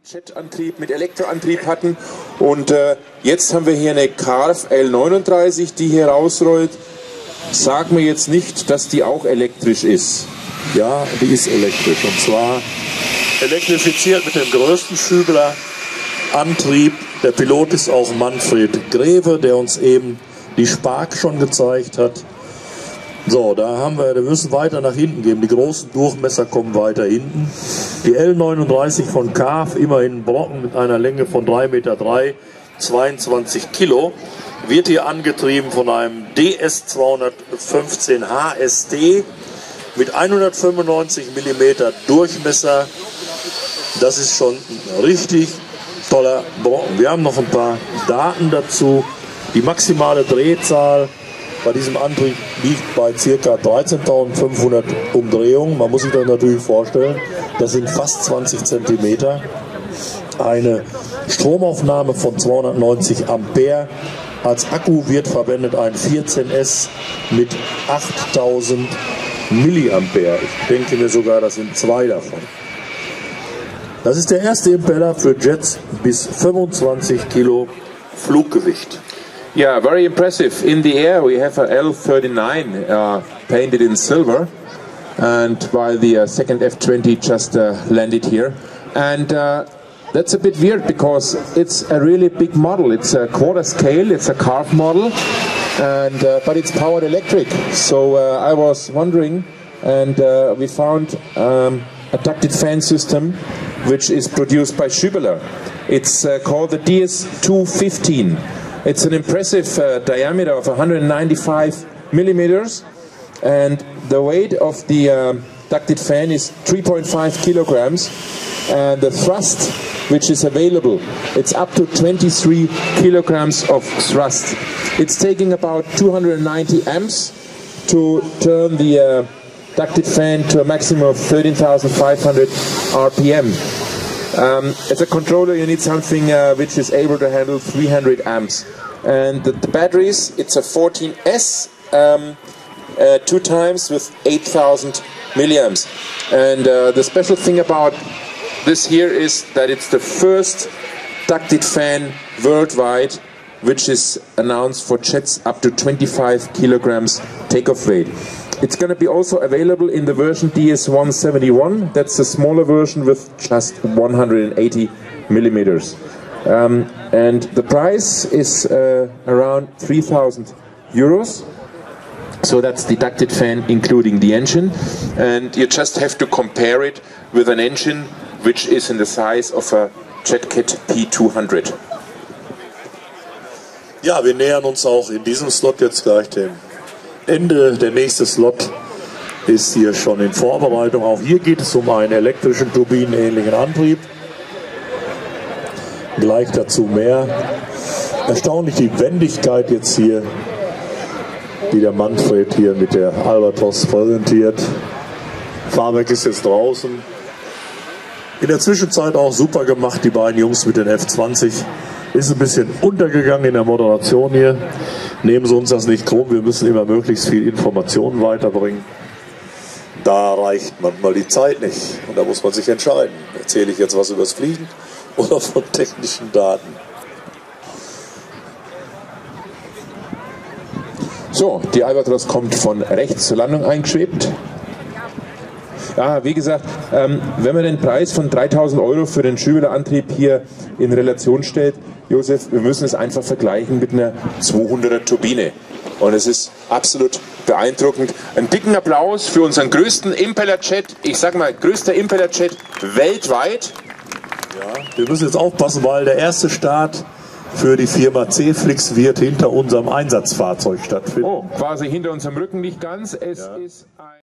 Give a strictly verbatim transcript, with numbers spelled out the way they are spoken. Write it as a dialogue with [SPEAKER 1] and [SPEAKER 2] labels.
[SPEAKER 1] Jetantrieb mit Elektroantrieb hatten. Und äh, jetzt haben wir hier eine Carv L neununddreißig, die hier rausrollt. Sag mir jetzt nicht, dass die auch elektrisch ist.
[SPEAKER 2] Ja, die ist elektrisch. Und zwar elektrifiziert mit dem größten Schübler-Antrieb. Der Pilot ist auch Manfred Greve, der uns eben die Spark schon gezeigt hat. So, da haben wir, wir müssen weiter nach hinten gehen. Die großen Durchmesser kommen weiter hinten. Die L neununddreißig von Carv, immerhin ein Brocken mit einer Länge von drei Komma drei Meter, zweiundzwanzig Kilo, wird hier angetrieben von einem D S zweihundertfünfzehn H S D mit hundertfünfundneunzig Millimeter Durchmesser. Das ist schon ein richtig toller Brocken. Wir haben noch ein paar Daten dazu. Die maximale Drehzahl bei diesem Antrieb liegt bei ca. dreizehntausendfünfhundert Umdrehungen. Man muss sich das natürlich vorstellen, das sind fast zwanzig Zentimeter. Eine Stromaufnahme von zweihundertneunzig Ampere. Als Akku wird verwendet ein vierzehn S mit achttausend Milliampere. Ich denke mir sogar, das sind zwei davon. Das ist der erste Impeller für Jets bis fünfundzwanzig Kilo Fluggewicht.
[SPEAKER 1] Yeah, very impressive. In the air we have a L thirty-nine uh, painted in silver, and while the uh, second F twenty just uh, landed here. And uh, that's a bit weird because it's a really big model. It's a quarter scale, it's a Carv model, and uh, but it's powered electric. So uh, I was wondering, and uh, we found um, a ducted fan system which is produced by Schübler. It's uh, called the D S two fifteen. It's an impressive uh, diameter of one hundred ninety-five millimeters, and the weight of the uh, ducted fan is three point five kilograms, and the thrust which is available, it's up to twenty-three kilograms of thrust. It's taking about two hundred ninety amps to turn the uh, ducted fan to a maximum of thirteen thousand five hundred R P M. Um, as a controller you need something uh, which is able to handle three hundred amps. And the, the batteries, it's a fourteen S, um, uh, two times with eight thousand milliamps. And uh, the special thing about this here is that it's the first ducted fan worldwide which is announced for jets up to twenty-five kilograms takeoff weight. It's going to be also available in the version D S one seventy-one. That's the smaller version with just one hundred eighty millimeters. Um, and the price is uh, around three thousand euros. So that's the ducted fan including the engine. And you just have to compare it with an engine which is in the size of a JetCat P two hundred.
[SPEAKER 2] Ja, wir nähern uns auch in diesem Slot jetzt gleich dem Ende. Der nächste Slot ist hier schon in Vorbereitung. Auch hier geht es um einen elektrischen turbinenähnlichen Antrieb. Gleich dazu mehr. Erstaunlich die Wendigkeit jetzt hier, die der Manfred hier mit der Albatros präsentiert. Fahrwerk ist jetzt draußen. In der Zwischenzeit auch super gemacht, die beiden Jungs mit den F zwanzig. Ist ein bisschen untergegangen in der Moderation hier. Nehmen Sie uns das nicht krumm, wir müssen immer möglichst viel Informationen weiterbringen. Da reicht manchmal die Zeit nicht und da muss man sich entscheiden. Erzähle ich jetzt was über das Fliegen oder von technischen Daten?
[SPEAKER 1] So, die Albatros kommt von rechts zur Landung eingeschwebt. Ja, wie gesagt, ähm, wenn man den Preis von dreitausend Euro für den Schübler-Antrieb hier in Relation stellt, Josef, wir müssen es einfach vergleichen mit einer zweihunderter Turbine. Und es ist absolut beeindruckend. Einen dicken Applaus für unseren größten Impeller-Jet, ich sag mal, größter Impeller-Jet weltweit.
[SPEAKER 2] Ja, wir müssen jetzt aufpassen, weil der erste Start für die Firma C-Flix wird hinter unserem Einsatzfahrzeug stattfinden.
[SPEAKER 1] Oh, quasi hinter unserem Rücken nicht ganz. Es
[SPEAKER 2] ja.
[SPEAKER 1] ist ein